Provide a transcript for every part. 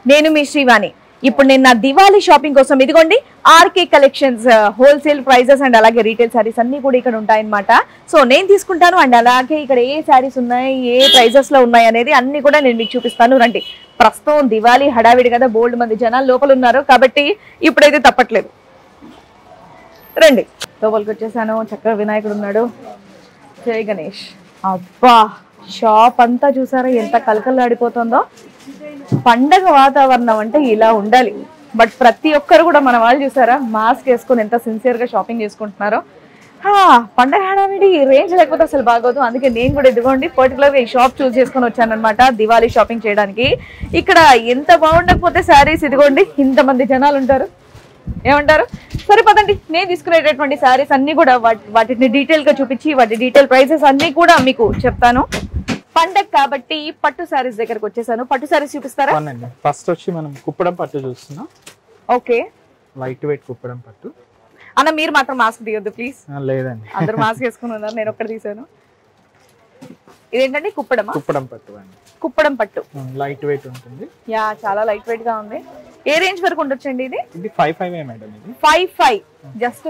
నేను మీ శ్రీవాణి. ఇప్పుడు నేను నా దివాళీ షాపింగ్ కోసం ఇదిగోండి RK collections wholesale prices and అలాగే రీటైల్ శారీస్ అన్ని కూడా ఇక్కడ ఉంటాయన్నమాట. సో నేను తీసుకుంటాను అండ్ అలాగే ఇక్కడ ఏ శారీస్ ఉన్నాయి, ఏ ప్రైజెస్ లో ఉన్నాయి అనేది అన్ని కూడా నేను మీకు చూపిస్తాను. రండి. ప్రస్తుతం దివాళీ హడావిడి కదా, బోల్డ్ మంది జనాలు లోపల ఉన్నారు కాబట్టి ఇప్పుడైతే తప్పట్లేదు. రండి, లోపలికి వచ్చేసాను. చక్కగా వినాయకుడు ఉన్నాడు. జై గణేష్. అబ్బా, షాప్ అంతా చూసారా ఎంత కలకల్లాడిపోతుందో. పండగ వాతావరణం అంటే ఇలా ఉండాలి. బట్ ప్రతి ఒక్కరు కూడా మన వాళ్ళు చూసారా మాస్క్ వేసుకొని ఎంత సిన్సియర్ గా షాపింగ్ చేసుకుంటున్నారో. పండగ హడావిడి రేంజ్ లేకపోతే అసలు బాగోదు. అందుకే నేను కూడా ఇదిగోండి పర్టికులర్ గా ఈ షాప్ చూస్ చేసుకొని వచ్చానమాట దివాళీ షాపింగ్ చేయడానికి. ఇక్కడ ఎంత బాగుండకపోతే శారీస్ ఇదిగోండి ఇంతమంది జనాలు ఉంటారు. ఏమంటారు? సరే పదండి, నేను తీసుకునేటటువంటి శారీస్ అన్ని కూడా వాటిని డీటెయిల్ గా చూపించి వాటి డీటెయిల్ ప్రైసెస్ అన్ని కూడా మీకు చెప్తాను. పండగ కాబట్టి పట్టు శారీస్ దగ్గరకు వచ్చేసాను. పట్టు శారీస్ చూపిస్తారా? ఫస్ట్ వచ్చి మనం కుప్పడం పట్టు చూస్తున్నాం. ఓకే, లైట్ వెయిట్ కుప్పడం పట్టు. అన్న మీరు మాత్రం మాస్క్ తీయొద్దు ప్లీజ్. లేదండి, అందరు మాస్క్ వేసుకుని ఉన్నారు, నేను ఒక్కటి తీసాను. ఇదేంటండి? కుప్పడమా? కుప్పడం పట్టు అండి. కుప్పడం పట్టు లైట్ వెయిట్ ఉంటుంది. యా, చాలా లైట్ వెయిట్ గా ఉంది. ఏ రేంజ్ వరకు ఉండొచ్చండి ఇది? ఇది 55 మేడం. ఇది 55, జస్ట్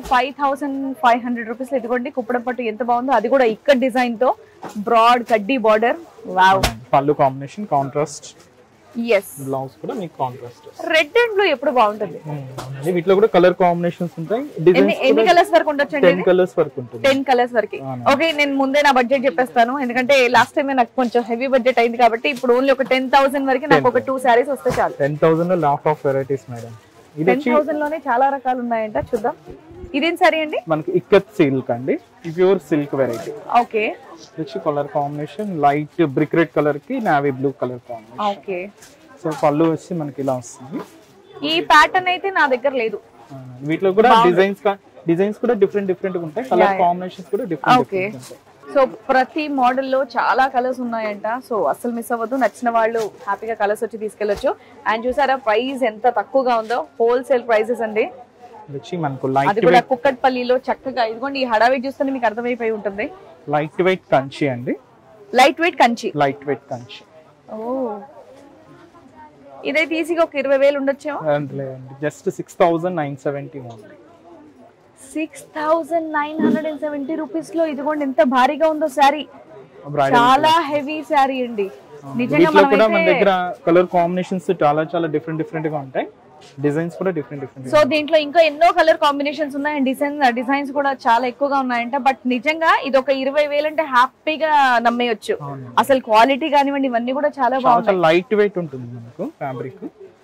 5500 రూపీస్. ఇదిగోండి కుప్పడం పట్టు ఎంత బాగుందో, అది కూడా ఇక్కడ డిజైన్ తో బ్రాడ్ కడ్డీ బార్డర్. వావ్. పళ్ళు కాంబినేషన్ కాంట్రాస్ట్. yes, బ్లౌజ్ కూడా మీకు కాంట్రాస్ట్. రెడ్ అండ్ బ్లూ ఎప్పుడు బాగుంటుంది. వీటిలో కూడా కలర్ కాంబినేషన్స్ ఉంటాయి. ఎన్ని కలర్స్ వరకు ఉండొచ్చండి? 10 కలర్స్ వరకు ఉంటుంది. 10 కలర్స్ వరకు. ఓకే, నేను ముందే నా బడ్జెట్ చెప్పేస్తాను, ఎందుకంటే లాస్ట్ టైం నాకు కొంచెం హెవీ బడ్జెట్ అయింది కాబట్టి ఇప్పుడు ఓన్లీ ఒక 10,000 వరకు నాకు ఒక 2 సారీస్ వస్తే చాలు. 10,000 లో లాట్ ఆఫ్ వెరైటీస్ మేడం. ఇది 10,000 లోనే చాలా రకాలు ఉన్నాయంట. చూద్దాం. ఇదేం సారీ అండి? మనకి ఇక్కత్ సిల్క్ అండి, pure silk variety. Okay, rich colour combination, light brick red colour కి navy blue colour combination. Okay, so పళ్ళు వచ్చి మనకి ఇలా వస్తుంది. ఈ ప్యాటర్న్ అయితే నా దగ్గర లేదు. వీటిలో కూడా డిజైన్స్ కూడా డిఫరెంట్ గా ఉంటాయి. కలర్ కాంబినేషన్స్ కూడా డిఫరెంట్ ఉంటాయి. సో ప్రతి మోడల్ లో చాలా కలర్స్ ఉన్నాయంట. సో అసలు మిస్ అవ్వద్దు, నచ్చిన వాళ్ళు హ్యాపీగా కలర్స్ వచ్చి తీసుకెళ్లొచ్చు. అండ్ చూసారా ప్రైస్ ఎంత తక్కువగా ఉందో, హోల్సేల్ ప్రైసెస్ అండి. అది కూడా కుక్కట్పల్లిలో చక్కగా. ఇదిగోండి ఈ హడావిడి చూస్తే మీకు అర్థమైపోయి ఉంటుంది. లైట్ వెయిట్ కంచి అండి. Light weight Kanchi. Light weight Kanchi. ఓ, ఇదైతే ఈజీగా ఒక 20,000 ఉండొచ్చేమో. Just 6,970 only. 6,970 రూపీస్ లో ఇదిగోండి ఎంత భారీగా ఉందో శారీ. చాలా హెవీ శారీ అండి నిజంగా. మన దగ్గర కలర్ కాంబినేషన్స్ చాలా డిఫరెంట్ గా ఉంటాయి. డిజైన్స్ కూడా డిఫరెంట్. సో దీంట్లో ఇంకా ఎన్నో కలర్ కాంబినేషన్స్ ఉన్నాయి. డిజైన్స్ కూడా చాలా ఎక్కువగా ఉన్నాయంట. బట్ నిజంగా ఇది ఒక 20,000 అంటే హ్యాపీగా నమ్మేయొచ్చు. అసలు క్వాలిటీ కానివ్వండి ఇవన్నీ కూడా చాలా బాగుంటాయి. లైట్ వెయిట్ ఉంటుంది మనకు fabric.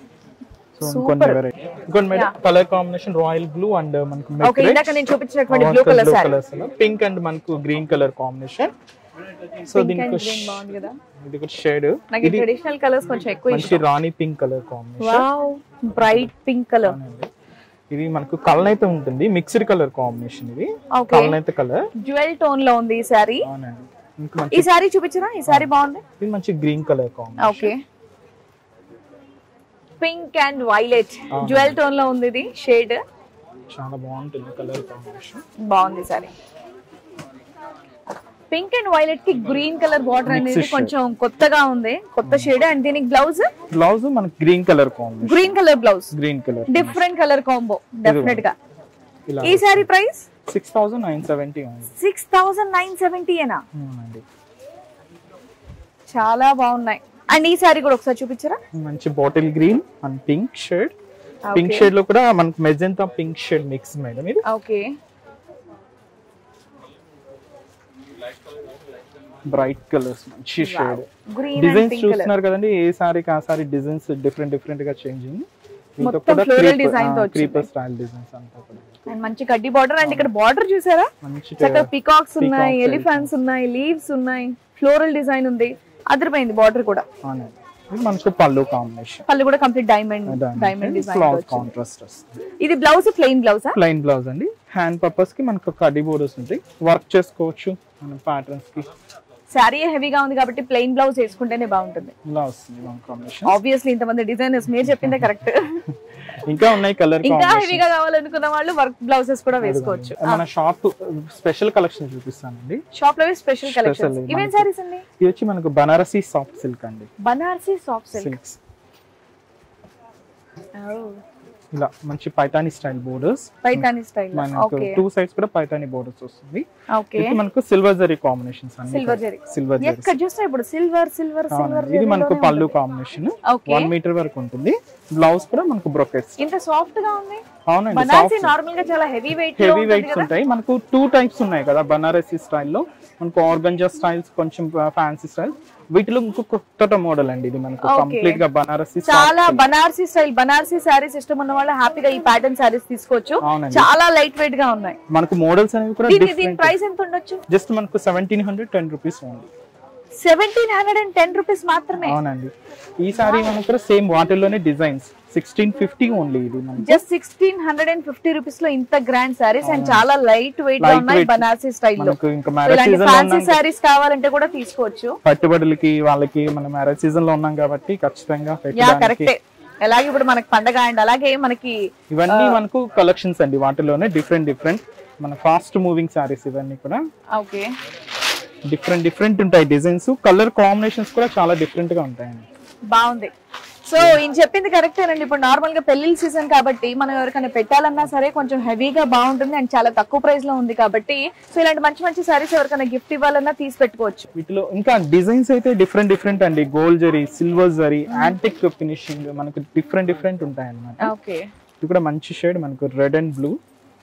Colour combination royal blue and మనకు ఇందాక నేను చూపించినటువంటి blue colour sari, pink and మనకు గ్రీన్ కలర్ కాంబినేషన్. సో దీనికి ఇది కూడా షేడ్. నాకు ట్రెడిషనల్ కలర్స్ కొంచెం ఎక్కువ మంచి rani pink colour combination. Wow, bright pink colour. ఇది మనకు కలనైతే ఉంటుంది, మిక్స్డ్ కలర్ కాంబినేషన్. ఇది కలనైతే కలర్ జ్యువెల్ టోన్ లో ఉంది ఈ సారీ. అవునండి. ఈ సారీ చూపించరా? ఈ సారీ బాగుంది. ఇది మంచి green colour combination. Okay, pink and violet jewel tone లో ఉంది ఇది షేడ్. చాలా బాగుంటుంది కలర్ కాంబినేషన్. బాగుంది సారీ. పింక్ అండ్ వైలెట్ కి గ్రీన్ కలర్ బార్డర్ అనేది కొంచెం కొత్తగా ఉంది, కొత్త షేడ్. అండ్ దీనికి బ్లౌజ్ మనకి green colour combo. Green colour blouse, green colour different colour combo definite గా. ఈ సారీ ప్రైస్ 6,970. 6,970 ఏనా? చాలా బాగున్నాయి. అండ్ ఈ సారీ కూడా ఒకసారి చూపించరా? మంచి bottle green and pink shade. Pink shade లో కూడా మనకి magenta pink shade mix madam ఇది. ఓకే, బ్రైట్ కలర్స్, మంచి షేడ్. డిజైన్స్ చూస్తున్నారు కదండి, ఏ సారీకి ఆ సారీ డిజైన్స్ డిఫరెంట్ గా చేంజింగ్. మొత్తం ఫ్లోరల్ డిజైన్ తో క్రీపర్ స్టైల్ డిజైన్స్ అంతా కూడా. అండ్ మంచి కడ్డీ బార్డర్. అండ్ ఇక్కడ బార్డర్ చూసారా, చక్కగా పికాక్స్ ఉన్నాయి, ఎలిఫెంట్స్ ఉన్నాయి, లీవ్స్ ఉన్నాయి, ఫ్లోరల్ డిజైన్ ఉంది. అదిరిపోయింది బార్డర్ కూడా. మనకు పళ్ళు కాంబినేషన్. పళ్ళు కూడా కంప్లీట్ డైమండ్ డిజైన్ కాంట్రాస్ట్ వస్తుంది. ఇది బ్లౌజ్ ప్లెయిన్ బ్లౌజ్ అండి. హ్యాండ్ పర్పస్ కి మనకు కడ్డీ బోర్డర్స్ ఉంటాయి, వర్క్ చేసుకోవచ్చు మన ప్యాటర్న్స్ కి. సారీ హెవీగా ఉంది కాబట్టి ప్లెయిన్ బ్లౌజ్ వేసుకుంటేనే బాగుంటుంది. ఆబ్వియస్లీ ఇంతమంది డిజైనర్స్ మీరు చెప్పిందే కరెక్ట్. ఇంకా ఉన్నాయి కలర్. ఇంకా హెవీగా కావాలనుకున్న వాళ్ళు వర్క్ బ్లౌజెస్ కూడా వేసుకోవచ్చు. మన షాప్ స్పెషల్ కలెక్షన్ చూపిస్తానండి. షాప్ లో స్పెషల్ కలెక్షన్స్. ఇవేం సారీస్ అండి? ఇది వచ్చి మనకు బనారసి సాఫ్ట్ సిల్క్ అండి. Banarasi soft silk. ఇలా మంచి Paithani style borders, Paithani style. మనకు టూ సైడ్స్ కూడా పైతాని బోర్డర్స్ వస్తుంది. ఓకే, ఇది మనకు సిల్వర్ జరీ కాంబినేషన్స్ అన్ని. సిల్వర్ జరీ ఎక్కడ చూస్తే ఇప్పుడు సిల్వర్ సిల్వర్ సిల్వర్. ఇది మనకు పళ్ళు కాంబినేషన్ 1 మీటర్ వరకు ఉంటుంది. బ్లౌజ్ కూడా మనకు బ్రోకెట్స్. ఇంత సాఫ్ట్ గా ఉంది. అవునండి, బనారసి నార్మల్ గా చాలా హెవీ వెయిట్స్ ఉంటాయి. మనకు 2 టైప్స్ ఉన్నాయి కదా బనారసి స్టైల్లో. మనకు ఆర్గంజా స్టైల్స్, కొంచెం ఫ్యాన్సీ స్టైల్. వీటిలో ఇంకో కొత్త మోడల్ అండి ఇది. మనకు కంప్లీట్ గా బనారసి, చాలా బనారసి స్టైల్. బనారసి సారీస్ ఇష్టం ఉన్న వాళ్ళు హ్యాపీగా ఈ ప్యాటర్న్ సారీస్ తీసుకోవచ్చు. చాలా లైట్ వెయిట్ గా ఉన్నాయి. మనకు మోడల్స్ అనేవి కూడా దీని ప్రైస్ ఎంత ఉండొచ్చు? జస్ట్ మనకు 1710 రూపీస్ ఓన్లీ. 1710 రూపీస్ మాత్రమే. అవునండి. ఈ సారీ మనకు కూడా సేమ్ వాటిల్లోనే డిజైన్స్ 1650 ఓన్లీ. ఇది మనకు జస్ట్ 1650 రూపీస్ లో ఇంత గ్రాండ్ సారీస్ అండ్ చాలా లైట్ వెయిట్ గా ఉన్నాయి బనారసి స్టైల్ లో. ఇంకా మ్యారేజ్ సీజన్ లో ఫ్యాన్సీ సారీస్ కావాలంటే కూడా తీసుకోవచ్చు. పట్టుబడులకి వాళ్ళకి మనం మ్యారేజ్ సీజన్ లో ఉన్నాం కాబట్టి ఖచ్చితంగా కరెక్టే. అలాగే ఇప్పుడు మనకి పండగ అండ్ అలాగే మనకి ఇవన్నీ మనకు కలెక్షన్స్ అండి. వాటిలోనే డిఫరెంట్ మన ఫాస్ట్ మూవింగ్ సారీస్ ఇవన్నీ కూడా. ఓకే, డిఫరెంట్ ఉంటాయి డిజైన్స్. కలర్ కాంబినేషన్స్ కూడా చాలా డిఫరెంట్ గా ఉంటాయండి. బాగుంది. సో ఈయన చెప్పింది కరెక్టేనండి. ఇప్పుడు నార్మల్ గా పెళ్లిళ్ళ సీజన్ కాబట్టి మనం ఎవరికైనా పెట్టాలన్నా సరే కొంచెం హెవీగా బాగుంటుంది అండ్ చాలా తక్కువ ప్రైస్ లో ఉంది కాబట్టి సో ఇలాంటి మంచి సారీస్ ఎవరికైనా గిఫ్ట్ ఇవ్వాలన్నా తీసి పెట్టుకోవచ్చు. వీటిలో ఇంకా డిజైన్స్ అయితే డిఫరెంట్ అండి. Gold zari, silver zari, antique finishing మనకు డిఫరెంట్ ఉంటాయి అన్నమాట. ఓకే, ఇది కూడా మంచి షేడ్ మనకు రెడ్ అండ్ బ్లూ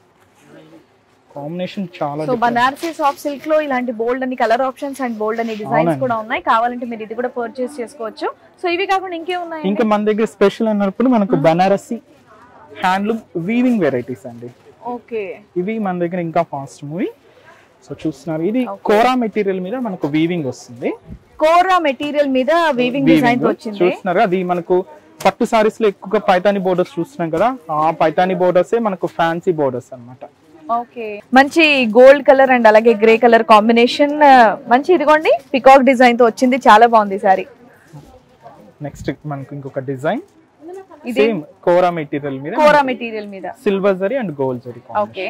కాంబినేషన్ చాలా. సో బనారసి సాఫ్ట్ సిల్క్ లో ఇలాంటి బోల్డ్ అని కలర్ ఆప్షన్స్ అండ్ బోల్డ్ అని డిజైన్స్ కూడా ఉన్నాయి. కావాలంటే మీరు ఇది కూడా పర్చేస్ చేసుకోవచ్చు. సో ఇవి కాకుండా ఇంకేమున్నాయి? ఇంకా మన దగ్గర స్పెషల్ అన్నప్పుడు మనకు బనారసి హ్యాండ్లూమ్ వీవింగ్ వెరైటీస్ అండి. ఓకే, ఇవి మన దగ్గర ఇంకా ఫాస్ట్ మూవీ. సో చూస్తున్నారు, ఇది కోరా మెటీరియల్ మీద మనకు వీవింగ్ వస్తుంది. కోరా మెటీరియల్ మీద వీవింగ్ డిజైన్ వచ్చింది. చూస్తున్నారు, అది మనకు పట్టు సారీస్ లో ఎక్కువగా పైతాని బోర్డర్స్ చూస్తున్నాం కదా, ఆ పైతాని బోర్డర్స్ మనకు ఫ్యాన్సీ బోర్డర్స్ అన్నమాట. ఓకే, మంచి గోల్డ్ కలర్ అండ్ అలాగే గ్రే కలర్ కాంబినేషన్. మంచి ఇదిగోండి పికాక్ డిజైన్ తో వచ్చింది. చాలా బాగుంది సారీ. నెక్స్ట్ మనకు ఇంకొక డిజైన్ సేమ్ కోరా మెటీరియల్ మీద silver zari and gold zari. Okay,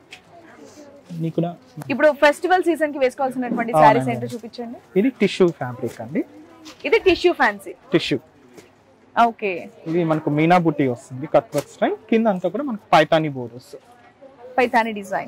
నీకు ఇప్పుడు ఫెస్టివల్ సీజన్ కి వేసుకోవాల్సినటువంటి సారీస్ ఏంటో చూపించండి. ఇది టిష్యూ ఫ్యాబ్రిక్ అండి. ఇది టిష్యూ ఫ్యాన్సీ టిష్యూ. ఓకే, ఇది మనకు మీనా బుట్టి వస్తుంది కట్ వర్క్ స్టైల్. కింద అంతా కూడా మనకు పైతాని బోర్డర్స్, పైతాని డిజైన్.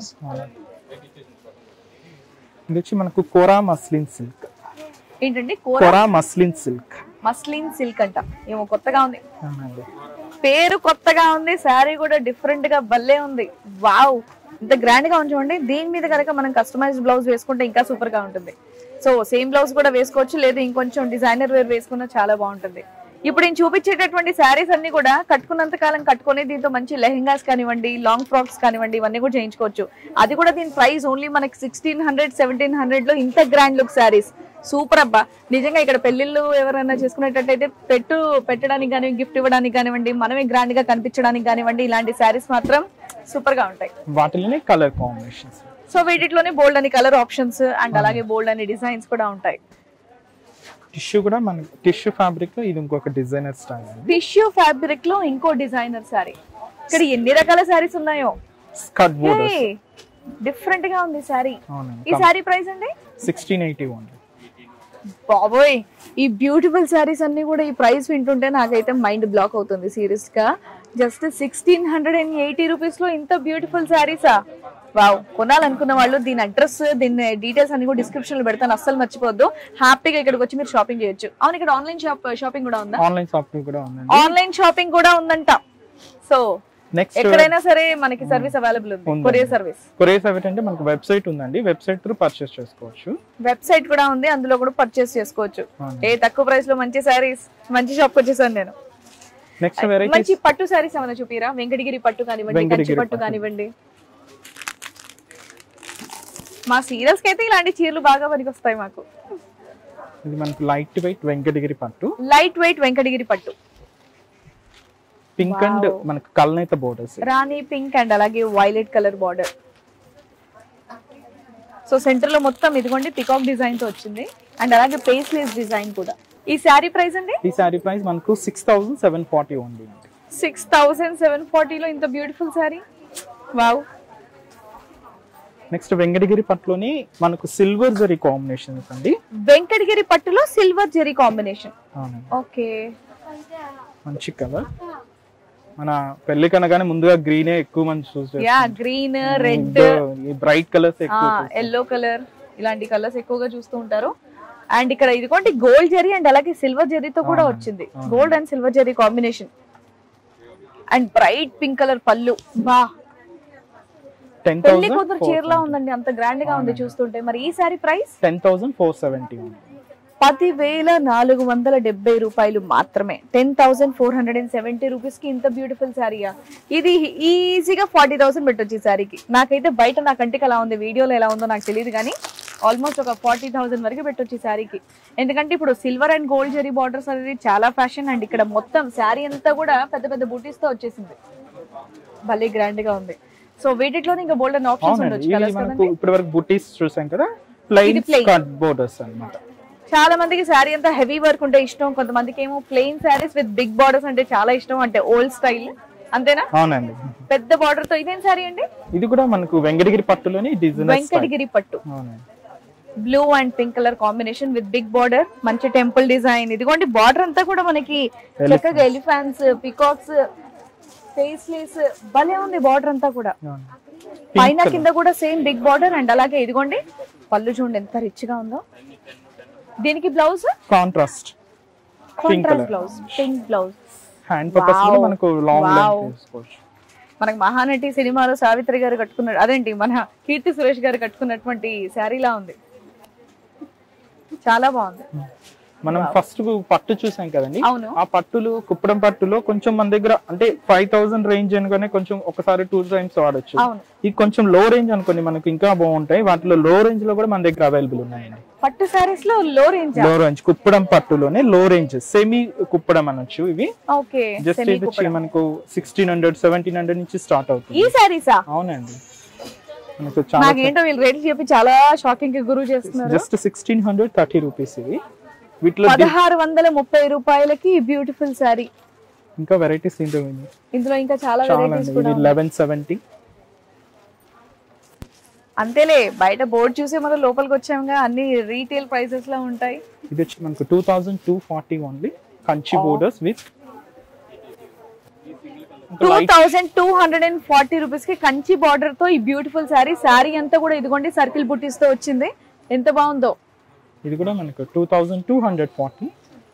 ఇది వచ్చి మనకు కోరా మస్లిన్ సిల్క్. ఏంటండి? Kora muslin silk. Muslin silk అంట. ఏమో కొత్తగా ఉంది, పేరు కొత్తగా ఉంది. శారీ కూడా డిఫరెంట్ గా భలే ఉంది. వావ్, ఇంత గ్రాండ్ గా ఉంచండి. దీని మీద కనుక మనం కస్టమైజ్డ్ బ్లౌజ్ వేసుకుంటే ఇంకా సూపర్ గా ఉంటుంది. సో సేమ్ బ్లౌజ్ కూడా వేసుకోవచ్చు, లేదు ఇంకొంచెం డిజైనర్ వేర్ వేసుకున్నా చాలా బాగుంటుంది. ఇప్పుడు నేను చూపించేటటువంటి శారీస్ అన్ని కూడా కట్టుకున్నంత కాలం కట్టుకుని దీంతో మంచి లెహెంగాస్ కానివ్వండి, లాంగ్ ఫ్రాక్స్ కానివ్వండి, ఇవన్నీ కూడా చేయించుకోవచ్చు. అది కూడా దీని ప్రైస్ ఓన్లీ మనకి 1600-1700 లో ఇంత గ్రాండ్ లుక్ శారీస్. సూపర్ అబ్బా. నిజంగా ఇక్కడ పెళ్లిళ్ళు ఎవరైనా చేసుకునేటట్టయితే పెట్టడానికి కానీ, గిఫ్ట్ ఇవ్వడానికి కానివ్వండి, మనమే గ్రాండ్ గా కనిపించడానికి కానివ్వండి, ఇలాంటి శారీస్ మాత్రం సూపర్ గా ఉంటాయి. వాటిలోనే కలర్ కాంబినేషన్స్. సో వీటిలోనే బోల్డ్ అని కలర్ ఆప్షన్స్ అండ్ అలాగే బోల్డ్ అని డిజైన్స్ కూడా ఉంటాయి. టిష్యూ కూడా మన టిష్యూ ఫ్యాబ్రిక్ లో ఇది ఇంకొక డిజైనర్ స్టైల్. టిష్యూ ఫ్యాబ్రిక్ లో ఇంకో డిజైనర్ సారీ. ఇక్కడ ఎన్ని రకాల సారీస్ ఉన్నాయో. Skirt borders. డిఫరెంట్ గా ఉంది సారీ. ఈ సారీ ప్రైస్ అండి 1680 ఓన్లీ. బాబోయ్, ఈ బ్యూటిఫుల్ సారీస్ అన్ని కూడా ఈ ప్రైస్ వింటుంటే నాకైతే మైండ్ బ్లాక్ అవుతుంది సీరియస్ గా. జస్ట్ 1680 రూపీస్ లో ఇంత బ్యూటిఫుల్ సారీసా? వావ్. కొనాలనుకున్న వాళ్ళు దీని అడ్రస్, దీని డీటెయిల్స్ అన్ని కూడా డిస్క్రిప్షన్ లో పెడతాను, అస్సలు మర్చిపోద్దు. హ్యాపీగా ఇక్కడికి వచ్చి మీరు షాపింగ్ చేయొచ్చు. అవును, ఇక్కడ ఆన్లైన్ షాపింగ్ కూడా ఉందా? ఆన్లైన్ షాపింగ్ కూడా ఉంది. ఆన్లైన్ షాపింగ్ కూడా ఉందంట. సో నెక్స్ట్ ఎక్కడైనా సరే మనకి సర్వీస్ అవైలబుల్ ఉంది. Courier service. కొరియర్ సర్వీస్ అంటే మనకు వెబ్సైట్ ఉందండి, వెబ్సైట్ త్రూ పర్చేస్ చేసుకోవచ్చు. వెబ్సైట్ కూడా ఉంది, అందులో కూడా పర్చేస్ చేసుకోవచ్చు. తక్కువ ప్రైస్ లో మంచి సారీస్, మంచి షాప్ వచ్చేసాను నేను. నెక్స్ట్ వెరైటీ మంచి పట్టు సారీస్ ఏమైనా చూపిరా? వెంకటగిరి పట్టు కానివ్వండి, కంచి పట్టు కానివ్వండి. మా సీరియల్స్ కి అయితే ఇలాంటి చీరలు బాగా పనికొస్తాయి మాకు. ఇది మనకు లైట్ వెయిట్ వెంకటగిరి పట్టు. లైట్ వెయిట్ వెంకటగిరి పట్టు. పింక్ అండ్ మనకు కల్నేత బోర్డర్స్. రాణి పింక్ అండ్ అలాగే violet colour border. So centre లో మొత్తం ఇదిగోండి పికాక్ డిజైన్ తో వచ్చింది అండ్ అలాగే పేస్లేస్ డిజైన్ కూడా. ఈ సారీ ప్రైస్ అండి? ఈ సారీ ప్రైస్ మనకు 6740 ఉంది. 6740 లో ఇంత beautiful sari. Wow. Next Venkatagiri పట్టులోని మనకు సిల్వర్ జరీ కాంబినేషన్స్ అండి. వెంకటగిరి పట్టులో సిల్వర్ జరీ కాంబినేషన్. ఓకే, మంచి కలర్. మన పెళ్లి కనగానే ముందుగా గ్రీనే ఎక్కువ మంది చూస్ yeah green red bright colours ఎక్కువ ఎల్లో కలర్ ఇలాంటి కలర్స్ ఎక్కువగా చూస్తూ ఉంటారు. అండ్ ఇక్కడ ఇదిగోండి గోల్డ్ జెరీ అండ్ అలాగే సిల్వర్ జెరీతో కూడా వచ్చింది. Gold and silver zari combination and bright pink colour పళ్ళు. బా పెళ్లి కూతురు చీరలా ఉందండి, అంత గ్రాండ్ గా ఉంది చూస్తుంటే. మరి ఈ సారీ ప్రైస్ 10,470 10,470 రూపాయలు మాత్రమే. 10,470 రూపీస్ కి ఇంత బ్యూటిఫుల్ శారీయా? ఇది ఈజీగా 40,000 పెట్టొచ్చు ఈ శారీకి. నాకైతే బయట నా కంటికి అలా ఉంది, వీడియోలో ఎలా ఉందో నాకు తెలియదు కానీ ఆల్మోస్ట్ ఒక 40,000 వరకు పెట్టొచ్చు ఈ శారీకి. ఎందుకంటే ఇప్పుడు silver and gold zari borders అనేది చాలా ఫ్యాషన్. అండ్ ఇక్కడ మొత్తం శారీ అంతా కూడా పెద్ద పెద్ద బూటీస్ తో వచ్చేసింది, భలే గ్రాండ్ గా ఉంది. సో వీటిలో ఇంకా బోల్డ్ అండ్ ఆప్షన్స్ ఉండొచ్చు. ఇప్పుడు వరకు బూటీస్ చూసాం కదా, ప్లెయిన్ కట్ బోర్డర్స్ అన్నమాట. చాలా మందికి శారీ అంతా హెవీ వర్క్ ఉంటే ఇష్టం, కొంతమందికి ఏమో plain saris with big borders అంటే చాలా ఇష్టం, అంటే ఓల్డ్ స్టైల్. అంతేనా? అవునండి. పెద్ద బార్డర్ తో ఇదేం శారీ అండి? ఇది కూడా మనకు వెంకటగిరి పట్టులోని డిజైన్. వెంకటగిరి పట్టు, blue and pink colour combination with big border, మంచి టెంపుల్ డిజైన్. ఇదిగోండి బార్డర్ అంతా కూడా మనకి చక్కగా ఎలిఫెంట్స్, పికాక్స్, ఫేస్లెస్ భలే ఉంది బార్డర్ అంతా కూడా. పైన కింద కూడా సేమ్ బిగ్ బార్డర్. అండ్ అలాగే ఇదిగోండి పళ్ళు చూడండి ఎంత రిచ్ గా ఉందో. దీనికి blouse contrast blouse, pink blouse. Hand purpose కూడా మనకు లాంగ్ లెంత్ తీసుకోవచ్చు. మనకి మహానటి సినిమాలో సావిత్రి గారు కట్టుకున్నాడు, అదేంటి మన కీర్తి సురేష్ గారు కట్టుకున్నటువంటి శారీలా ఉంది, చాలా బాగుంది. మనం ఫస్ట్ పట్టు చూసాం కదండి, ఆ పట్టులు కుప్పడం పట్టులో కొంచెం మన దగ్గర అంటే 5,000 రేంజ్ అనుకునే కొంచెం ఒకసారి 2 టైమ్స్ వాడచ్చు. ఇది కొంచెం లో రేంజ్ అనుకోండి, మనకి ఇంకా బాగుంటాయి. వాటిలో లో రేంజ్ లో కూడా మన దగ్గర అవైలబుల్ ఉన్నాయండి. పట్టు సారీస్ లో లో రేంజ్ కుప్పడం పట్టులోనే లో రేంజ్ సెమీ కుప్పడం అనొచ్చు. ఇవి జస్ట్ ఇది మనకు 1,600, 1,700 నుంచి స్టార్ట్ అవుతుంది ఈ సారీసా? అవునండి. నాకేంటో వీళ్ళు రేట్లు చెప్పి చాలా షాకింగ్ కి గురి చేస్తున్నారు. జస్ట్ 1,630 రూపీస్ ఇవి. వీటిలో 1,630 రూపాయలకి బ్యూటిఫుల్ సారీ. ఇంకా వెరైటీస్ ఇందులో ఇంకా చాలా వెరైటీస్ కూడా. 1170. అంతేలే, బయట బోర్డు చూసే మనం లోపలికి వచ్చాముగా, అన్ని రీటైల్ ప్రైసెస్ లో ఉంటాయి. ఇది వచ్చి మనకు 2,240 only, Kanchi borders with 2,240 rupees కి కంచి బార్డర్ తో ఈ బ్యూటిఫుల్ సారీ. సారీ అంతా కూడా ఇదిగోండి సర్కిల్ బుటీస్ తో వచ్చింది, ఎంత బాగుందో. ఇది కూడా మనకు 2,240.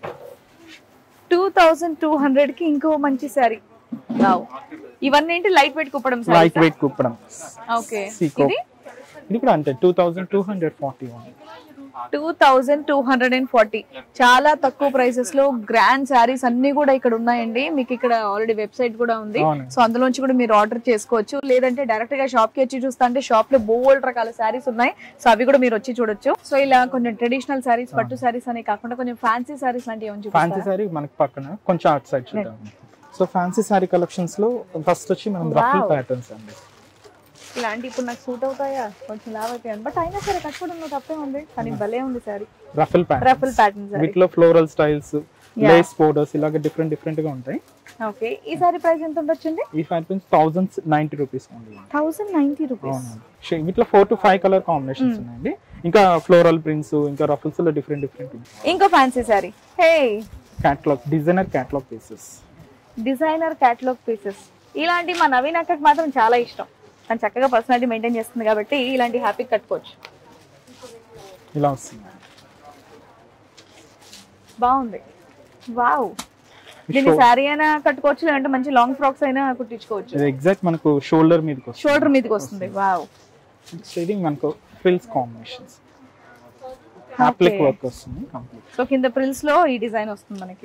2,200 కి ఇంకో మంచి సారీ. వావ్, ఇవన్నీ ఏంటి? Light weight Kuppadam sari. Light weight Kuppadam. Okay, ఇది కూడా అంతే 2,240. 2,240. చాలా తక్కువ ప్రైసెస్ లో గ్రాండ్ సారీస్ అన్ని కూడా ఇక్కడ ఉన్నాయండి. మీకు ఇక్కడ ఆల్రెడీ వెబ్సైట్ కూడా ఉంది, సో అందులోంచి కూడా మీరు ఆర్డర్ చేసుకోవచ్చు. లేదంటే డైరెక్ట్ గా షాప్ కి వచ్చి చూస్తా అంటే షాప్ లో బోల్డ్ రకాల సారీస్ ఉన్నాయి, సో అవి కూడా మీరు వచ్చి చూడొచ్చు. సో ఇలా కొంచెం ట్రెడిషనల్ సారీస్, పట్టు సారీస్ అని కాకుండా కొంచెం ఫ్యాన్సీ సారీస్ లాంటివి ఏమని చూపిస్తారా? ఫ్యాన్సీ సారీ మనకి పక్కన కొంచెం అవుట్ సైడ్ చూద్దాం. సో ఫ్యాన్సీ సారీ కలెక్షన్స్ లో ఫస్ట్ వచ్చి మనం రఫల్ ప్యాటర్న్స్ అండి. ఇలాంటి ఇప్పుడు నాకు సూట్ అవుతాయా? కొంచెం లావ్ అయిపోయాను, బట్ అయినా సరే కట్టుకోవడంలో తప్పే ఉంది, కానీ భలే ఉంది సారీ. రఫల్ ప్యాటర్న్స్ వీటిలో ఫ్లోరల్ స్టైల్స్, లేస్ బోర్డర్స్ ఇలాగ డిఫరెంట్ గా ఉంటాయి. ఓకే, ఈ సారీ ప్రైస్ ఎంత ఉండొచ్చండి? ఈ sari price 1,090 rupees only. 1,090 rupees. వీటిలో 4 to 5 కలర్ కాంబినేషన్స్ ఉన్నాయండి. ఇంకా ఫ్లోరల్ ప్రింట్స్, ఇంకా రఫల్స్ లో డిఫరెంట్. ఇంకో fancy sari. Hey, catalogue designer catalogue pieces. ఇలాంటి మా నవీన్ అక్కకి మాత్రం చాలా ఇష్టం. తను చక్కగా పర్సనాలిటీ మెయింటైన్ చేస్తుంది కాబట్టి ఇలాంటి హ్యాపీ కట్టుకోవచ్చు. ఇలా వస్తుంది, బాగుంది. వావ్, దీన్ని సారీ అయినా కట్టుకోవచ్చు, లేదంటే మంచి లాంగ్ ఫ్రాక్స్ అయినా కుట్టించుకోవచ్చు. ఎగ్జాక్ట్ మనకు షోల్డర్ మీదకి వస్తుంది. వావ్, ఇది మనకు ఫ్రిల్స్ కాంబినేషన్స్, అప్లిక్ వర్క్ వస్తుంది కంప్లీట్. సో కింద ఫ్రిల్స్ లో ఈ డిజైన్ వస్తుంది మనకి.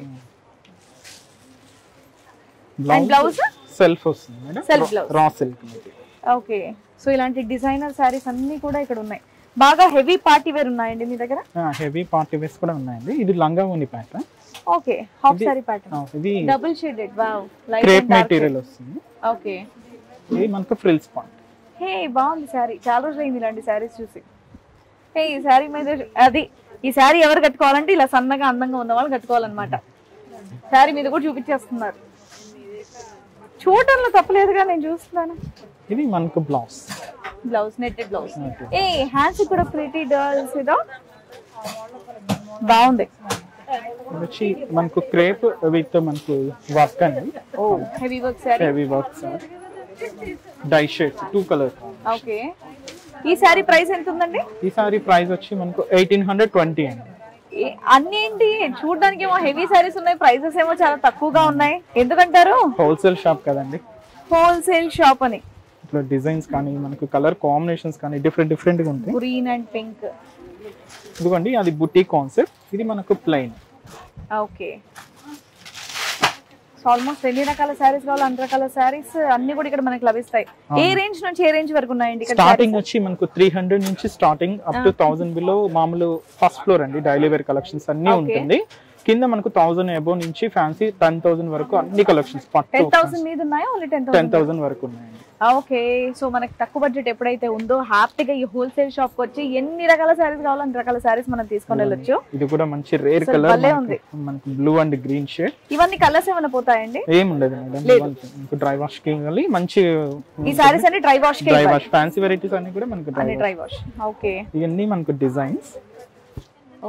అండ్ బ్లౌజ్ సెల్ఫ్ వస్తుంది madam, self blouse, raw silk. Okay, so ఇలాంటి డిజైనర్ సారీస్ అన్ని కూడా ఇక్కడ ఉన్నాయి. బాగా హెవీ పార్టీ వేర్ ఉన్నాయండి మీ దగ్గర? హెవీ పార్టీ వేర్స్ కూడా ఉన్నాయండి. ఇది లంగా ఓని pattern. Okay, half sari pattern. ఇది double shaded. Wow, light crepe material వస్తుంది. ఓకే, ఇది మనకు ఫ్రిల్స్ పార్ట్. హే, బాగుంది సారీ. చాలా రోజులు అయింది ఇలాంటి సారీస్ చూసి. హే, ఈ సారీ మీద అది, ఈ సారీ ఎవరు కట్టుకోవాలంటే ఇలా సన్నగా అందంగా ఉన్న వాళ్ళు కట్టుకోవాలన్నమాట. సారీ మీద కూడా చూపించేస్తున్నారు, చూడటంలో తప్పలేదుగా, నేను చూస్తున్నాను. ఇది మనకు బ్లౌజ్, నెట్టెడ్ బ్లౌజ్. ఏ హ్యాండ్స్ కూడా ప్రిటీ డర్ల్స్. ఇదో బాగుంది. వచ్చి మనకు క్రేప్ విత్ మనకు వర్క్ అండి. Heavy work sari. Heavy work sir, dye shades 2 colours. Okay, ఈ సారీ ప్రైస్ ఎంత ఉందండి? ఈ సారీ ప్రైస్ వచ్చి మనకు 1820 అండి. అన్ని ఏంటి చూడడానికి ఏమో హెవీ సారీస్ ఉన్నాయి, ప్రైసెస్ ఏమో చాలా తక్కువగా ఉన్నాయి, ఎందుకంటారు? హోల్సేల్ షాప్ కదండి. హోల్సేల్ షాప్ అని. ఇట్లా డిజైన్స్ కానీ మనకు కలర్ కాంబినేషన్స్ కానీ డిఫరెంట్ గా ఉంటాయి. Green and pink. ఇదిగోండి అది బుటీ కాన్సెప్ట్, ఇది మనకు ప్లెయిన్. ఓకే, ఆల్మోస్ట్ ఎన్ని రకాల సారీస్ కావాలి అన్ని రకాల సారీస్ అన్ని కూడా ఇక్కడ మనకి లభిస్తాయి. ఏ రేంజ్ నుంచి ఏ రేంజ్ వరకు ఉన్నాయండి? స్టార్టింగ్ వచ్చి మనకు 300 నుంచి స్టార్టింగ్ అప్ టు 1000 బిలో మామూలు ఫస్ట్ ఫ్లోర్ అండి. డైలీ వేర్ కలెక్షన్స్ అన్ని ఉంటుంది. కింద మనకు 1000 అబోవ్ నుంచి ఫ్యాన్సీ 10,000 వరకు అన్ని కలెక్షన్స్. 10,000 మీద ఉన్నాయా? ఓన్లీ 10,000 వరకు ఉన్నాయండి. ఓకే, సో మనకి తక్కువ బడ్జెట్ ఎప్పుడైతే ఉందో హ్యాపీగా ఈ హోల్సేల్ షాప్ కి వచ్చి ఎన్ని రకాల సారీస్ కావాలో అన్ని రకాల సారీస్ మనం తీసుకొని వెళ్ళొచ్చు. ఇది కూడా మంచి రేర్ కలర్ మనకు బ్లూ అండ్ గ్రీన్ షేడ్. ఇవన్నీ కలర్స్ ఏమైనా పోతాయండి? ఏం ఉండదు మేడం, డ్రై వాష్ కి మంచి. ఈ సారీస్ అన్ని dry wash dry wash fancy varieties అన్ని కూడా మనకు డ్రై వాష్. ఓకే, ఇవన్నీ మనకు డిజైన్స్. ఓ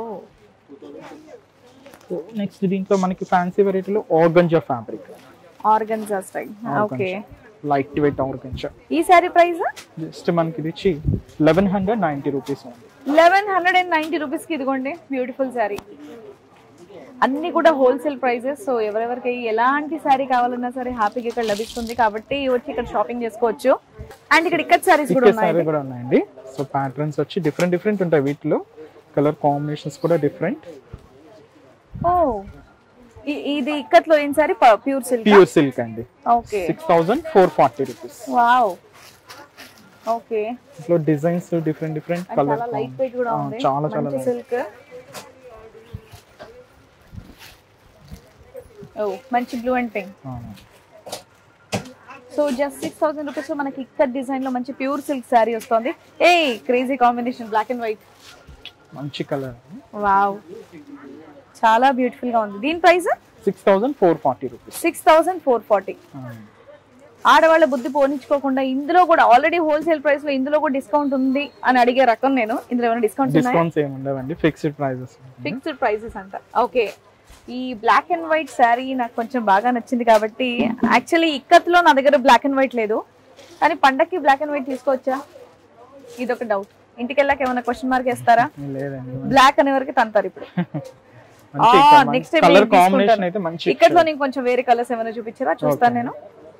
నెక్స్ట్ దీంట్లో మనకి ఫ్యాన్సీ వెరైటీలో organza fabric. Organza style. Okay, light weight organza. ఈ సారీ ప్రైస్ జస్ట్ మనకి ఇది 1190 రూపీస్ ఉంది. 1190 రూపీస్ కి ఇదిగోండి బ్యూటిఫుల్ సారీ. అన్ని కూడా హోల్సేల్ ప్రైజెస్. సో ఎవరెవరికి ఎలాంటి సారీ కావాలన్నా సరే హ్యాపీగా ఇక్కడ లభిస్తుంది కాబట్టి వచ్చి ఇక్కడ షాపింగ్ చేసుకోవచ్చు. అండ్ ఇక్కడ ఇక్కత్ సారీస్ కూడా ఉన్నాయండి. సో ప్యాటర్న్స్ వచ్చి డిఫరెంట్ ఉంటాయి, వీటిలో కలర్ కాంబినేషన్స్ కూడా డిఫరెంట్. ఓ, ఇది ఇక్కత్లో ఏం sari? Pure silk. Pure silk అండి. Okay, 6440 rupees. వావ్. ఓకే, ఇట్లా డిజైన్స్ డిఫరెంట్ కలర్. చాలా లైట్ వెయిట్ కూడా ఉంది. చాలా సిల్క్. ఓ, మంచి blue and pink. So just 6000 rupees లో మనకి ఇక్కత్ డిజైన్ లో మంచి ప్యూర్ సిల్క్ సారీ వస్తుంది. A crazy combination, black and white. మంచి కలర్. వావ్, చాలా బ్యూటిఫుల్ గా ఉంది. దీని ప్రైస్ 6440 రూపీస్. 6440. ఆడవాళ్ళ బుద్ధి పోనించుకోకుండా ఇందులో కూడా ఆల్రెడీ హోల్సేల్ ప్రైస్ లో ఇందులో కూడా డిస్కౌంట్ ఉంది అని అడిగే రకం నేను. ఇందులో ఏమైనా డిస్కౌంట్స్ ఏమి ఉండవండి, ఫిక్స్డ్ ప్రైసెస్. ఫిక్స్డ్ ప్రైసెస్ అంట. ఓకే, ఈ బ్లాక్ అండ్ వైట్ శారీ నాకు కొంచెం బాగా నచ్చింది కాబట్టి యాక్చువల్లీ ఇక్కత్లో నా దగ్గర బ్లాక్ అండ్ వైట్ లేదు, కానీ పండక్కి బ్లాక్ అండ్ వైట్ తీసుకోవచ్చా? ఇదొక డౌట్. ఇంటికి వెళ్ళాక ఏమైనా క్వశ్చన్ మార్క్ వేస్తారా? బ్లాక్ అనే వరకు తంతారు ఇప్పుడు. నెక్స్ట్ కలర్ కాంబినేషన్ అయితే మంచి. ఇక్కత్లో నేను కొంచెం వేరే కలర్స్ ఏమైనా చూపించారా? చూస్తాను నేను.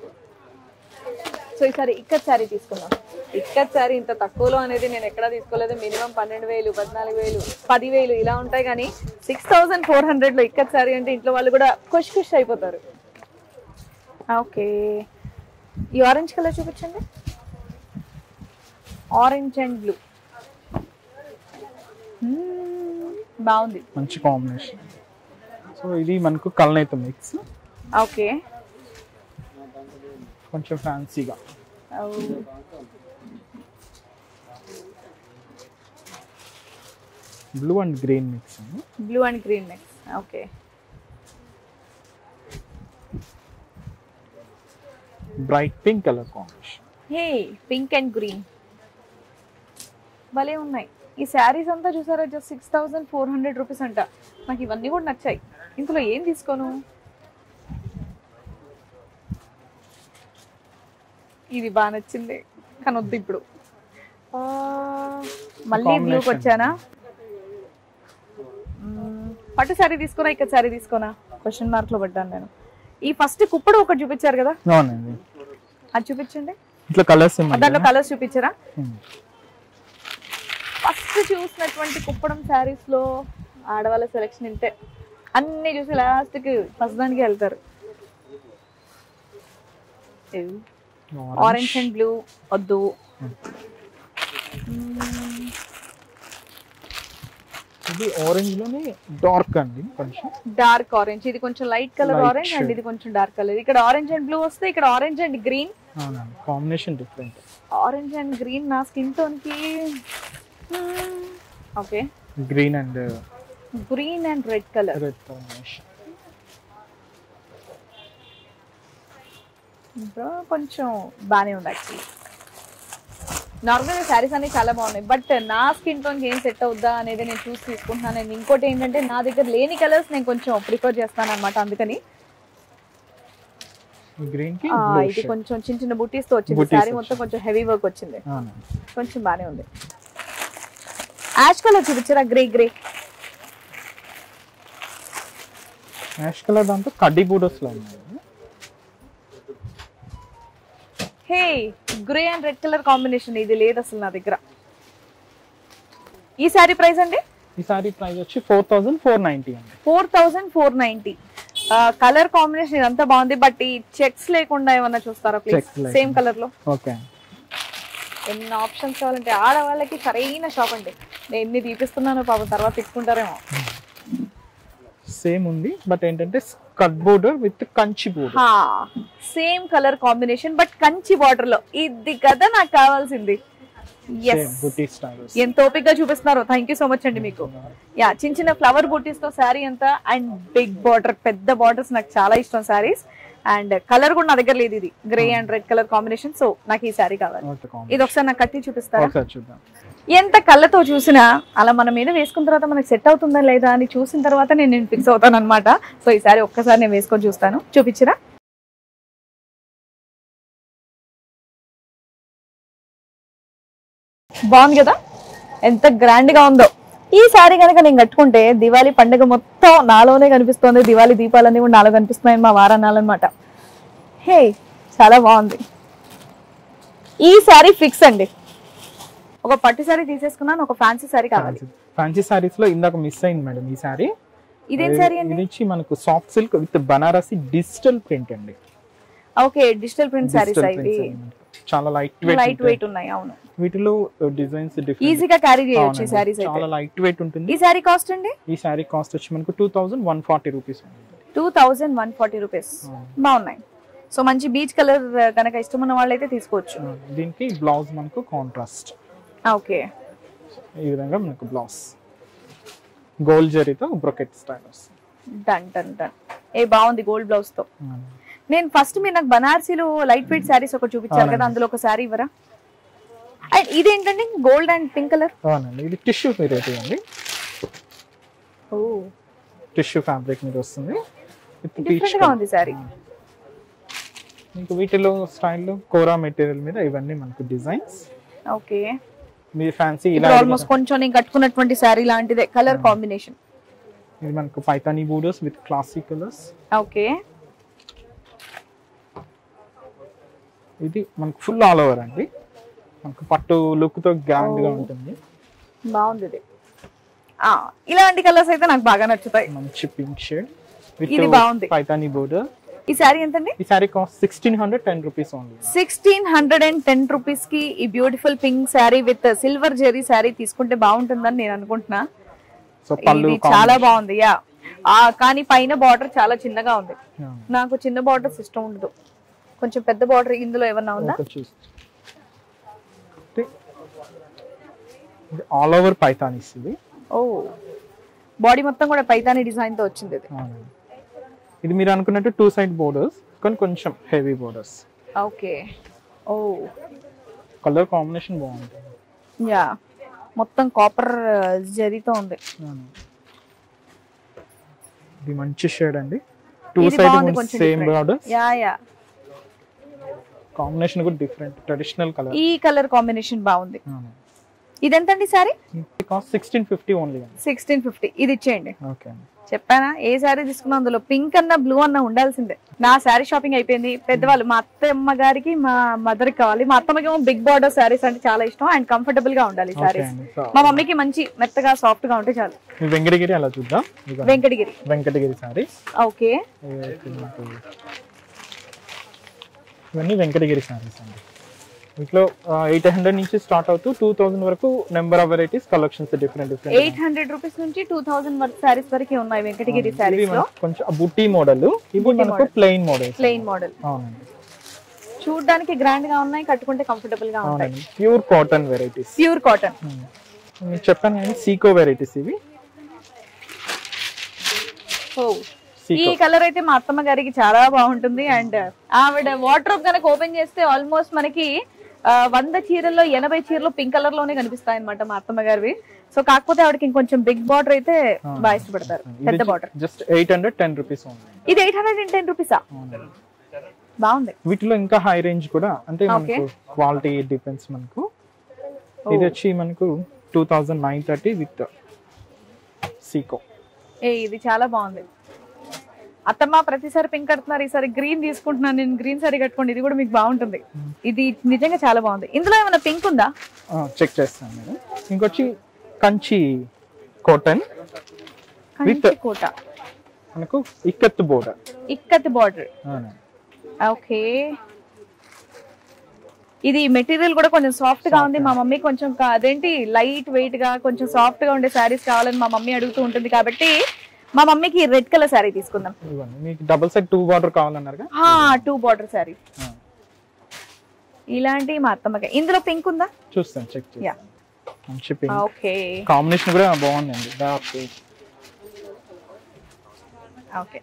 సో ఈసారి ఇక్కత్ శారీ తీసుకుందాం. ఇక్కత్ శారీ ఇంత తక్కువలో అనేది నేను ఎక్కడా తీసుకోలేదు. మినిమం 12,000, 14,000, 10,000 ఇలా ఉంటాయి, కానీ 6400 లో ఇక్కత్ శారీ అంటే ఇంట్లో వాళ్ళు కూడా ఖుష్ అయిపోతారు. ఓకే, ఈ ఆరెంజ్ కలర్ చూపించండి. ఆరెంజ్ అండ్ బ్లూ బాగుంది, మంచి కాంబినేషన్. సో ఇది మనకు కల్నేత మిక్స్. ఓకే, కొంచెం ఫ్యాన్సీగా. Blue and green mix. Blue and green mix. Okay, bright pink colour combination. Hey, pink and green భలే ఉన్నాయి. ఈ శారీస్ అంతా చూసారా, జస్ట్ 6400 రూపీస్ అంట. నాకు ఇవన్నీ కూడా నచ్చాయి. ఇందులో ఏం తీసుకోను? ఇది బాగా నచ్చింది కానీ వద్దు ఇప్పుడు. మళ్ళీ బ్లూకి వచ్చానా? పట్టు శారీ తీసుకోనా ఇక్కడ శారీ తీసుకోనా క్వశ్చన్ మార్క్ లో పడ్డాను నేను. ఈ ఫస్ట్ కుప్పుడు ఒకటి చూపించారు కదా, అది చూపించండి. ఇట్లా కలర్స్, దాంట్లో కలర్స్ చూపించారా? ఫస్ట్ చూసినటువంటి కుప్పడం శారీస్ లో ఆడవాళ్ళ సెలెక్షన్ ఇంతే. అన్ని చూసి లాస్ట్ కి ఫస్ట్ దానికి వెళ్తారు. ఆరెంజ్ అండ్ బ్లూ వద్దు. ఇది ఆరెంజ్ లోనే డార్క్ అండి, కొంచెం డార్క్ ఆరెంజ్. ఇది కొంచెం లైట్ కలర్ ఆరెంజ్ అండ్ ఇది కొంచెం డార్క్ కలర్. ఇక్కడ ఆరెంజ్ అండ్ బ్లూ వస్తే ఇక్కడ orange and green. Combination different. Orange and green నా స్కిన్ టోన్ కి. Okay, green and red colour. Red combination కొంచెం బానే ఉంది యాక్చువల్లీ. నార్మల్గా శారీస్ అన్ని చాలా బాగున్నాయి, బట్ నా స్కిన్ టోన్ ఏం సెట్ అవుద్దా అనేది నేను చూసి తీసుకుంటున్నాను. అండ్ ఇంకోటి ఏంటంటే నా దగ్గర లేని కలర్స్ నేను కొంచెం ప్రిఫర్ చేస్తాను అనమాట. అందుకని ఇది కొంచెం చిన్న చిన్న బుటీస్ తో వచ్చింది శారీ, మొత్తం కొంచెం హెవీ వర్క్ వచ్చింది, కొంచెం బానే ఉంది. యాష్ కలర్ చూపించారా? గ్రే గ్రే యాష్ కలర్ దాంతో కడ్డీ బూడర్స్ లో ఉన్నాయి. Hey, grey and red colour combination ఇది లేదు అసలు నా దగ్గర. ఈ సారీ ప్రైస్ అండి? ఈ సారీ ప్రైస్ వచ్చి 4490 అండి. 4490. కలర్ కాంబినేషన్ ఇదంతా బాగుంది, బట్ ఈ చెక్స్ లేకుండా ఏమన్నా చూస్తారా ప్లీజ్? సేమ్ కలర్ లో. ఓకే, ఎన్ని ఆప్షన్స్ కావాలంటే ఆడవాళ్ళకి సరైన షాప్ అండి. నేను ఎన్ని తీపిస్తున్నానో పాపం తర్వాత తిట్టుకుంటారేమో. సేమ్ ఉంది, బట్ ఏంటంటే cut border with Kanchi border. Same colour combination but Kanchi border లో. ఇది కదా నాకు కావాల్సింది. ఎంత ఓపిక్ గా చూపిస్తున్నారు. థ్యాంక్ యూ సో మచ్ అండి మీకు. యా, చిన్న చిన్న ఫ్లవర్ బూటీస్ తో శారీ అంతా అండ్ బిగ్ బార్డర్, పెద్ద బార్డర్స్ నాకు చాలా ఇష్టం శారీస్. అండ్ కలర్ కూడా నా దగ్గర లేదు, ఇది grey and red colour combination. So నాకు ఈ శారీ కావాలి. ఇది ఒకసారి నాకు కట్టి చూపిస్తారా? ఎంత కళ్ళతో చూసినా అలా మన మీద వేసుకున్న తర్వాత మనకి సెట్ అవుతుందా లేదా అని చూసిన తర్వాత నేను ఫిక్స్ అవుతాను అనమాట. సో ఈ సారీ ఒక్కసారి నేను వేసుకొని చూస్తాను. చూపించరా? బాగుంది కదా, ఎంత గ్రాండ్ గా ఉందో. ఈ సారీ కనుక నేను కట్టుకుంటే దివాళీ పండుగ మొత్తం నాలోనే కనిపిస్తుంది. దివాళీ దీపాలన్నీ కూడా నాలో కనిపిస్తున్నాయి మా వారానాలన్నమాట. హే, చాలా బాగుంది ఈ సారీ. ఫిక్స్ అండి. ఒక పట్టు సారీ తీసేసుకున్నాను, ఒక ఫ్యాన్సీ సారీ కావాలి. ఫ్యాన్సీ సారీస్ లో ఇందాక మిస్ అయింది మేడం ఈ సారీ. ఇదేం సారీ అండి? ఇది వచ్చి మనకు soft silk with Banarasi digital print అండి. ఓకే, డిజిటల్ ప్రింట్ సారీస్ ఇవి. చాలా లైట్ వెయిట్ ఉన్నాయి. అవును, వీటిలో డిజైన్స్ డిఫరెంట్, ఈజీగా క్యారీ చేయొచ్చు ఈ సారీస్. చాలా లైట్ వెయిట్ ఉంటుంది. ఈ సారీ కాస్ట్ అండి? ఈ సారీ కాస్ట్ వచ్చి మనకు 2140 రూపీస్. 2140 రూపీస్. బాగున్నాయి. సో మంచి బీచ్ కలర్ కనుక ఇష్టం ఉన్న వాళ్ళైతే తీసుకోవచ్చు. దీనికి బ్లౌజ్ మనకు కాంట్రాస్ట్. ఓకే, ఈ విధంగా మనకు బ్లౌజ్ గోల్డ్ జరీతో బ్రొకెట్ స్టైల్ వస్తుంది. Done done done. ఏ బాగుంది గోల్డ్ బ్లౌజ్ తో. నేను ఫస్ట్ మీరు నాకు బనారసీలో లైట్ వెయిట్ సారీస్ ఒకటి చూపించారు కదా, అందులో ఒక సారీ ఇవ్వరా? అండ్ ఇదేంటండి గోల్డ్ అండ్ పింక్ కలర్? అవునండి, ఇది టిష్యూ వెరైటీ అండి. ఓ, టిష్యూ ఫ్యాబ్రిక్ మీద వస్తుంది. డిఫరెంట్ గా ఉంది సారీ. మీకు వీటిలో స్టైల్ కోరా మెటీరియల్ మీద ఇవన్నీ మనకు డిజైన్స్. ఓకే, మీ ఫ్యాన్సీ ఇలా ఆల్మోస్ట్ కొంచెం నేను కట్టుకున్నటువంటి సారీ లాంటిదే కలర్ కాంబినేషన్. ఇది మనకు Paithani borders with classic colours. Okay, ఇది మనకు ఫుల్ ఆల్ ఓవర్ అండి. మనకు పట్టు లుక్ తో గ్రాండ్ గా ఉంటుంది. బాగుంది ఇది. ఇలాంటి కలర్స్ అయితే నాకు బాగా నచ్చుతాయి. మంచి pink shade with Paithani border. ఈ సారీ ఎంతండి? ఈ sari cost 1610 rupees only. 1610 rupees కి ఈ beautiful pink sari with silver zari sari తీసుకుంటే బాగుంటుందని నేను అనుకుంటున్నా. సో పళ్ళు చాలా బాగుంది. యా, కానీ పైన బార్డర్ చాలా చిన్నగా ఉంది. నాకు చిన్న బార్డర్స్ ఇష్టం ఉండదు, కొంచెం పెద్ద బార్డర్. ఇందులో ఏమన్నా ఉందా? ఆల్ ఓవర్ పైతానీస్ ఇది. ఓ, బాడీ మొత్తం కూడా పైతానీ డిజైన్ తో వచ్చింది ఇది. ఇది మీరు అనుకున్నట్టు 2 సైడ్ బోర్డర్స్, కానీ కొంచెం heavy borders. Okay. Oh, colour combination బాగుంది. యా, మొత్తం కాపర్ జరీతో ఉంది. ఇది మంచి షేడ్ అండి. 2 side same borders. Yeah yeah, combination కూడా డిఫరెంట్, ట్రెడిషనల్ కలర్. ఈ కలర్ కాంబినేషన్ బాగుంది. ఇదెంతండి సారీ? Cost 1650 only. 1650. ఇది ఇచ్చేయండి. ఓకే, చెప్పానా ఏ సారీ తీసుకున్నా అందులో పింక్ అన్న బ్లూ అన్న ఉండాల్సిందే. నా సారీ షాపింగ్ అయిపోయింది. పెద్దవాళ్ళు మా అత్తమ్మ గారికి మా మదర్ కి కావాలి. మా అత్తమ్మకి ఏమో బిగ్ బార్డర్ సారీస్ అంటే చాలా ఇష్టం అండ్ కంఫర్టబుల్ గా ఉండాలి సారీస్. మా మమ్మీకి మంచి మెత్తగా సాఫ్ట్ గా ఉంటే చాలు. వెంకటగిరి అలా చూద్దాం. వెంకటగిరి సారీస్. ఓకే, ఇవన్నీ వెంకటగిరి సారీస్ అండి. వీటిలో 800 నుంచి స్టార్ట్ అవుతూ 2000 వరకు number of varieties collections different. 800 rupees నుంచి 2000 వరకు సారీస్ వరకు ఉన్నాయి వెంకటగిరి సారీస్ లో. కొంచెం బుట్టి మోడల్, ఇవి మనకు ప్లెయిన్ మోడల్. అవునండి, చూడడానికి గ్రాండ్ గా ఉన్నాయి, కట్టుకుంటే కంఫర్టబుల్ గా ఉంటాయి. Pure cotton varieties. Pure cotton నేను చెప్పాను కానీ సీకో వెరైటీస్ ఇవి. ఈ కలర్ అయితే మా అత్తమ్మ గారికి చాలా బాగుంటుంది. అండ్ ఆవిడ వార్డ్రోబ్ కనుక ఓపెన్ చేస్తే ఆల్మోస్ట్ మనకి 100 చీరల్లో 80 చీరలు పింక్ కలర్ లోనే కనిపిస్తాయి అనమాట మా అత్తమ్మ గారివి. సో కాకపోతే ఆవిడకి ఇంకొంచెం బిగ్ బార్డర్ అయితే బాగా ఇష్టపడతారు, పెద్ద బార్డర్. Just 810 rupees. ఇది 810 రూపీసా? బాగుంది. వీటిలో ఇంకా హై రేంజ్ కూడా, అంటే మనకు క్వాలిటీ డిపెండ్స్. మనకు ఇది వచ్చి మనకు 2930 విత్ సీకో. ఇది చాలా బాగుంది. అత్తమ్మ ప్రతిసారి పింక్ కడుతున్నారు, ఈసారి గ్రీన్ తీసుకుంటున్నాను నేను. గ్రీన్ సారీ కట్టుకోండి, ఇది కూడా మీకు బాగుంటుంది. ఇది నిజంగా చాలా బాగుంది. ఇందులో ఏమైనా పింక్ ఉందా? చెక్ చేస్తాను నేను. ఇంకొచ్చి కంచి కాటన్ విత్ కోట, మనకు ikat border. Ikat border. Okay. ఇది మెటీరియల్ కూడా కొంచెం సాఫ్ట్ గా ఉంది. మా మమ్మీ కొంచెం అదేంటి లైట్ వెయిట్ గా కొంచెం సాఫ్ట్ గా ఉండే శారీస్ కావాలని మా మమ్మీ అడుగుతూ ఉంటుంది, కాబట్టి మా మమ్మీకి రెడ్ కలర్ శారీ తీసుకుందాం. మీకు డబుల్ సైడ్ 2 బార్డర్ కావాలన్నారు కదా? 2 బార్డర్ శారీ ఇలాంటి మా అత్తమ్మకి. ఇందులో పింక్ ఉందా? చూస్తాను, చెక్ చేస్తాను. మంచి పింక్. ఓకే. కాంబినేషన్ కూడా బాగుందండి. ఓకే,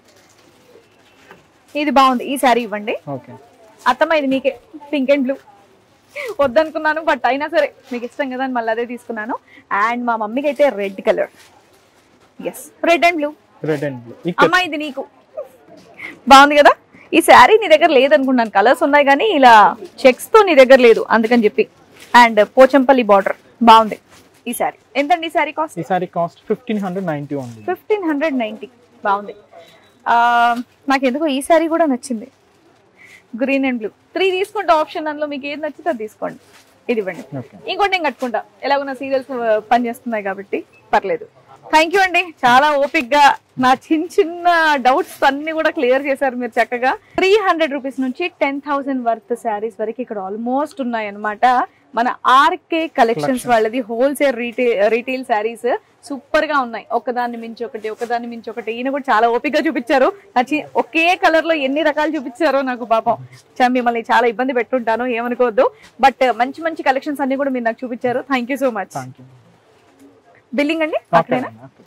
ఇది బాగుంది. ఈ శారీ ఇవ్వండి. ఓకే అత్తమ్మ, ఇది మీకే. పింక్ అండ్ బ్లూ వద్దనుకున్నాను, బట్ అయినా సరే మీకు ఇష్టం కదా అని మళ్ళీ అదే తీసుకున్నాను. అండ్ మా మమ్మీకి అయితే red colour. Yes, red and blue. Red and blue. అమ్మా, ఇది నీకు బాగుంది కదా. ఈ శారీ నీ దగ్గర లేదనుకున్నాను, కలర్స్ ఉన్నాయి కానీ ఇలా చెక్స్ తో నీ దగ్గర లేదు, అందుకని చెప్పి. అండ్ పోచంపల్లి బార్డర్ బాగుంది. ఈ శారీ ఎంతండి? ఈ శారీ కాస్ట్? ఈ శారీ కాస్ట్ 1590 ఉంది. 1590 బాగుంది. నాకు ఎందుకో ఈ శారీ కూడా నచ్చింది, గ్రీన్ అండ్ బ్లూ. 3 తీసుకుంటా ఆప్షన్, అందులో మీకు ఏది నచ్చితే అది తీసుకోండి. ఇది ఇవ్వండి. ఇంకోటి నేను కట్టుకుంటా, ఎలాగో నా సీరియల్స్ పని చేస్తున్నాయి కాబట్టి పర్లేదు. థ్యాంక్ యూ అండి, చాలా ఓపిక్ గా నా చిన్న డౌట్స్ అన్ని కూడా క్లియర్ చేశారు మీరు చక్కగా. 300 రూపీస్ నుంచి 10,000 వర్త్ శారీస్ వరకు ఇక్కడ ఆల్మోస్ట్ ఉన్నాయి అనమాట. మన ఆర్కే కలెక్షన్స్ వాళ్ళది హోల్సేల్ రీటైల్ శారీస్ సూపర్ గా ఉన్నాయి. ఒకదాన్ని మించి ఒకటి, ఒకదాన్ని మించి ఒకటి. ఈయన కూడా చాలా ఓపిక్ గా చూపించారు. ఒకే కలర్ లో ఎన్ని రకాలు చూపించారో నాకు పాపం మిమ్మల్ని చాలా ఇబ్బంది పెట్టుంటాను, ఏమనుకోవద్దు. బట్ మంచి మంచి కలెక్షన్స్ అన్ని కూడా మీరు నాకు చూపించారు. Thank you so much. Billing అండి అక్కడేనా?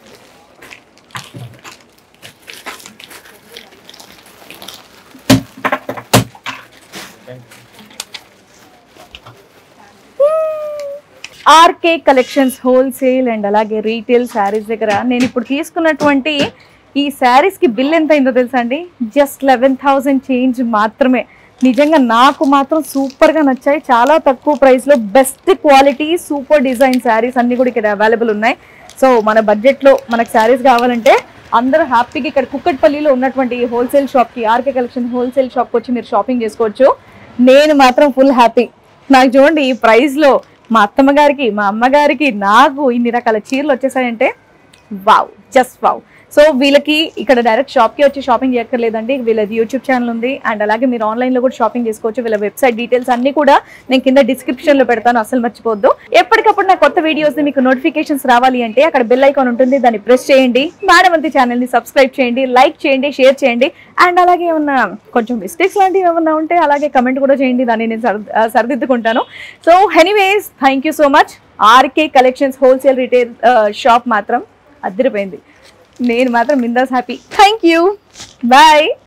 ఆర్కే కలెక్షన్స్ హోల్సేల్ అండ్ అలాగే రీటైల్ శారీస్ దగ్గర నేను ఇప్పుడు తీసుకున్నటువంటి ఈ శారీస్ కి బిల్ ఎంత అయిందో తెలుసా అండి? జస్ట్ 11,000 చేంజ్ మాత్రమే. నిజంగా నాకు మాత్రం సూపర్ గా నచ్చాయి. చాలా తక్కువ ప్రైస్ లో best quality super design saris అన్ని కూడా ఇక్కడ అవైలబుల్ ఉన్నాయి. సో మన బడ్జెట్ లో మనకు శారీస్ కావాలంటే అందరూ హ్యాపీగా ఇక్కడ కుక్కట్పల్లిలో ఉన్నటువంటి హోల్సేల్ షాప్ కి, ఆర్కే కలెక్షన్ హోల్సేల్ షాప్ కి వచ్చి మీరు షాపింగ్ చేసుకోవచ్చు. నేను మాత్రం ఫుల్ హ్యాపీ. నాకు చూడండి, ఈ ప్రైస్ లో మా అత్తమ్మ గారికి, మా అమ్మగారికి, నాకు ఇన్ని రకాల చీరలు వచ్చేసాయంటే వావ్, జస్ట్ వావ్. సో వీళ్ళకి ఇక్కడ డైరెక్ట్ షాప్ కి వచ్చి షాపింగ్ చేయక్కర్లేదండి. వీళ్ళది యూట్యూబ్ ఛానల్ ఉంది అండ్ అలాగే మీరు ఆన్లైన్ లో కూడా షాపింగ్ చేసుకోవచ్చు. వీళ్ళ వెబ్సైట్ డీటెయిల్స్ అన్ని కూడా నేను కింద డిస్క్రిప్షన్ లో పెడతాను, అసలు మర్చిపోద్దు. ఎప్పటికప్పుడు నా కొత్త వీడియోస్ మీకు నోటిఫికేషన్స్ రావాలి అంటే అక్కడ బెల్ ఐకాన్ ఉంటుంది, దాన్ని ప్రెస్ చేయండి. మేడమంతి ఛానల్ ని సబ్స్క్రైబ్ చేయండి, లైక్ చేయండి, షేర్ చేయండి. అండ్ అలాగే ఏమన్నా కొంచెం మిస్టేక్స్ లాంటివి ఏమన్నా ఉంటే అలాగే కమెంట్ కూడా చేయండి, దాన్ని నేను సరిదిద్దుకుంటాను. So anyways, thank you so much. RK collections wholesale retail shop మాత్రం అదిరిపోయింది. నేను మాత్రం మిందాస్ హ్యాపీ. Thank you, bye.